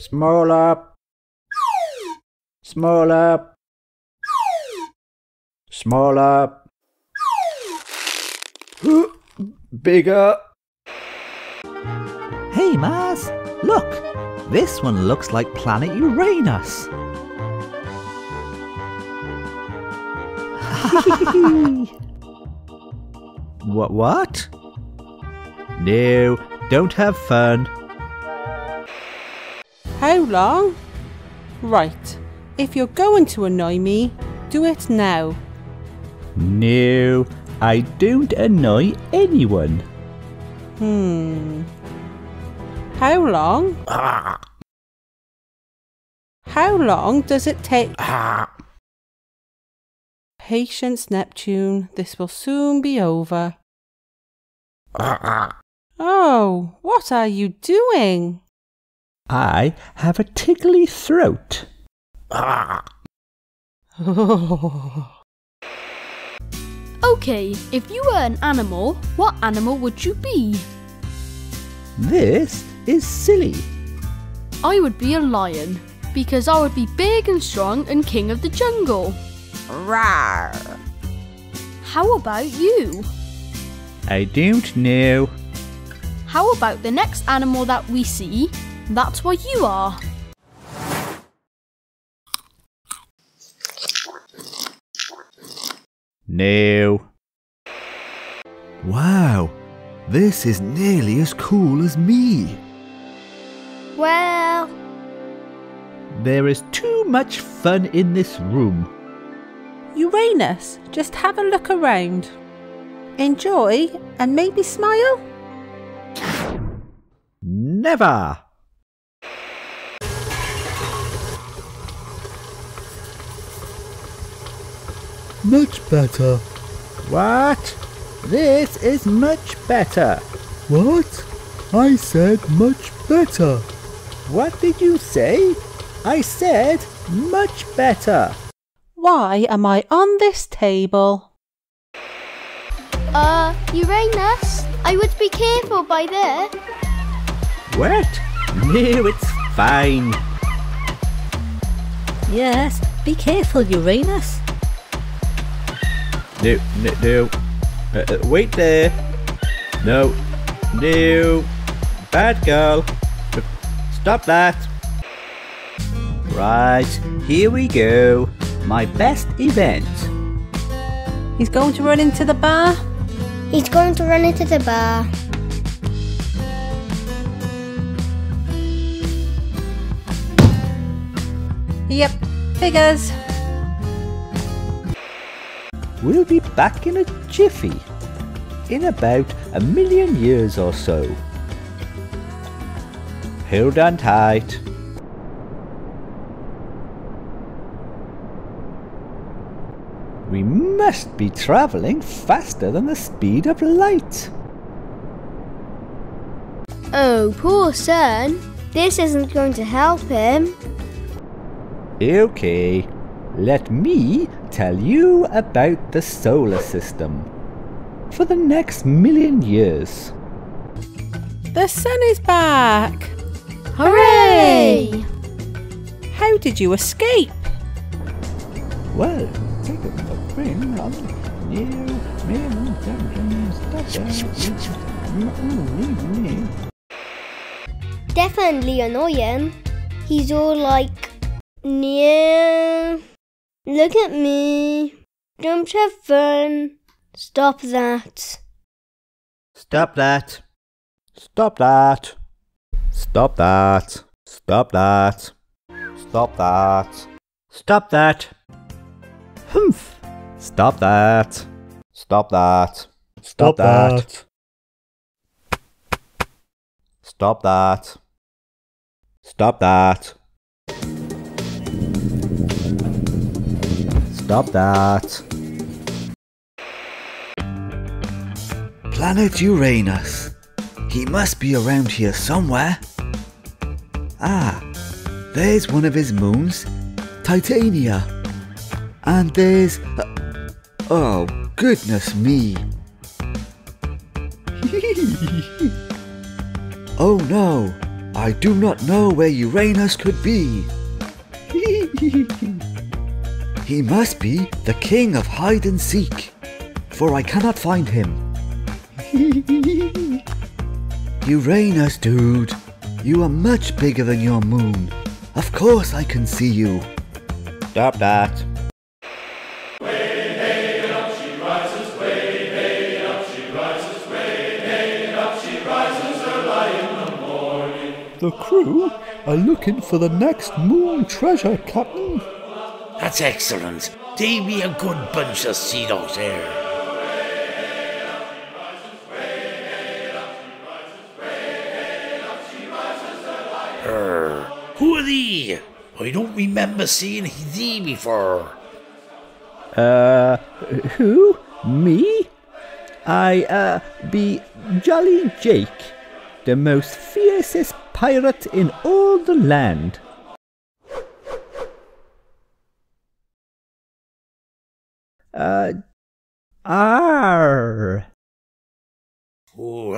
Smaller. Smaller. Smaller. Bigger. Hey Mars, look! This one looks like Planet Uranus. What? No, don't have fun. How long? Right, if you're going to annoy me, do it now. No, I don't annoy anyone. How long? How long does it take? Patience, Neptune, this will soon be over. Oh, what are you doing? I have a tickly throat. Okay, if you were an animal, what animal would you be? This is silly. I would be a lion, because I would be big and strong and king of the jungle. Rawr. How about you? I don't know. How about the next animal that we see? That's what you are. No. Wow, this is nearly as cool as me. Well, There is too much fun in this room. Uranus, just have a look around. Enjoy and maybe smile. Never! Much better. What? This is much better. What? I said much better. What did you say? I said much better. Why am I on this table? Uranus, I would be careful by there. What? No, it's fine. Yes, be careful, Uranus. No. Wait there. No. Bad girl. Stop that. Right, here we go. My best event. He's going to run into the bar. He's going to run into the bar. Yep, figures. We'll be back in a jiffy. In about 1,000,000 years or so. Hold on tight. We must be travelling faster than the speed of light. Oh, poor son. This isn't going to help him. Okay, let me tell you about the solar system. For the next 1,000,000 years. The sun is back. Hooray! How did you escape? Well, take a spin on new Definitely annoying. He's all like, yeah, look at me. Don't have fun. Stop that. Stop that. Stop that. Stop that. Stop that. Stop that. Stop that. Humph. Stop that. Stop that. Stop that. Stop that. Stop that. Stop that. Planet Uranus. He must be around here somewhere. Ah, there's one of his moons, Titania. And there's... oh, goodness me. Oh no, I do not know where Uranus could be. He must be the king of hide and seek, for I cannot find him. Uranus, dude, you are much bigger than your moon. Of course I can see you. Stop that. The crew are looking for the next moon treasure, Captain. That's excellent. They be a good bunch of sea dogs there. Who are thee? I don't remember seeing thee before. Who? Me? I, be Jolly Jake, the most fiercest pirate in all the land. Arr. Ooh,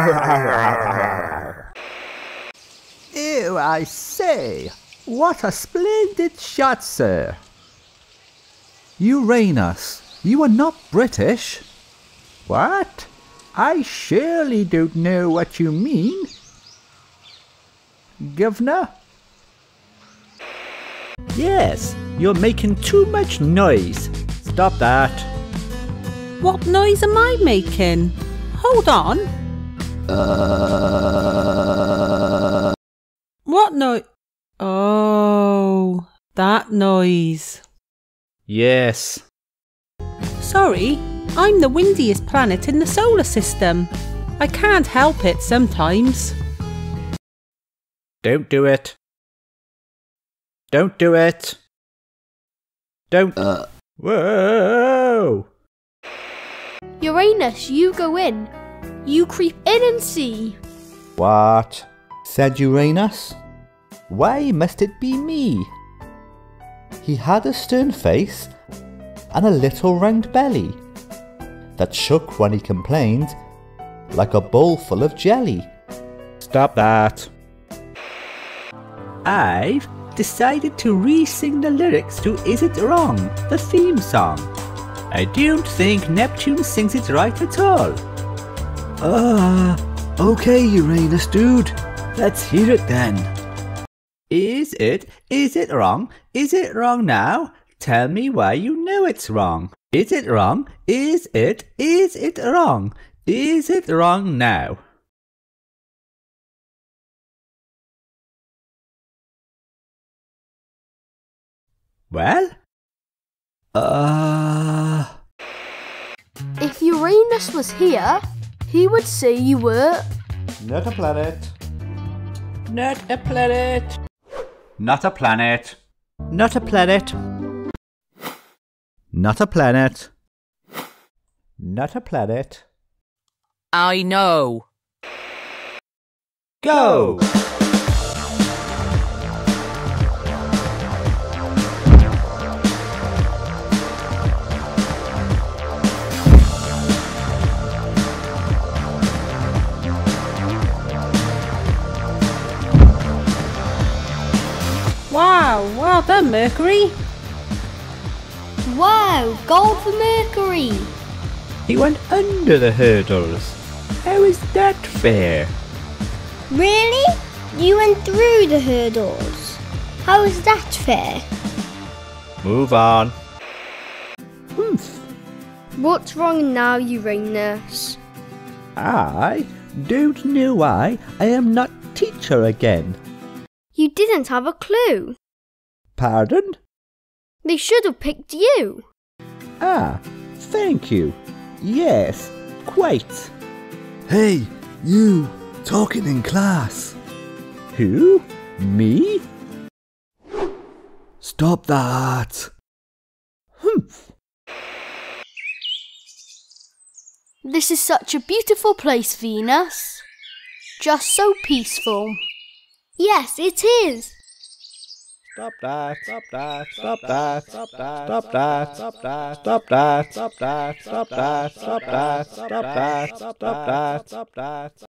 arr. Ew, I say, what a splendid shot, sir. Uranus, you are not British. What? I surely don't know what you mean. Governor? Yes, you're making too much noise. Stop that. What noise am I making? Hold on. What noise? Oh, that noise. Yes. Sorry, I'm the windiest planet in the solar system. I can't help it sometimes. Don't do it. Don't do it. Don't. Whoa! Uranus, you go in. You creep in and see. What? Said Uranus? Why must it be me? He had a stern face and a little round belly that shook when he complained like a bowl full of jelly. Stop that. I've decided to re-sing the lyrics to Is It Wrong, the theme song. I don't think Neptune sings it right at all. Okay, Uranus, dude. Let's hear it then. Is it wrong? Is it wrong now? Tell me why you know it's wrong. Is it wrong? Is it wrong? Is it wrong now? Well? If Uranus was here, he would say you were... Not a planet. Not a planet. Not a planet. Not a planet. Not a planet. Not a planet. I know. Go! Wow, well done, Mercury. Wow, gold for Mercury. He went under the hurdles. How is that fair? Really? You went through the hurdles. How is that fair? Move on. What's wrong now, Uranus? I don't know why I am not teacher again. You didn't have a clue. Pardon? They should have picked you. Ah, thank you. Yes, quite. Hey, you, talking in class. Who? Me? Stop that. This is such a beautiful place, Venus. Just so peaceful. Yes, it is. Stop that, stop that, stop that, stop that, stop that, stop that, stop that, stop that, stop that, stop that, stop that, stop that, stop that.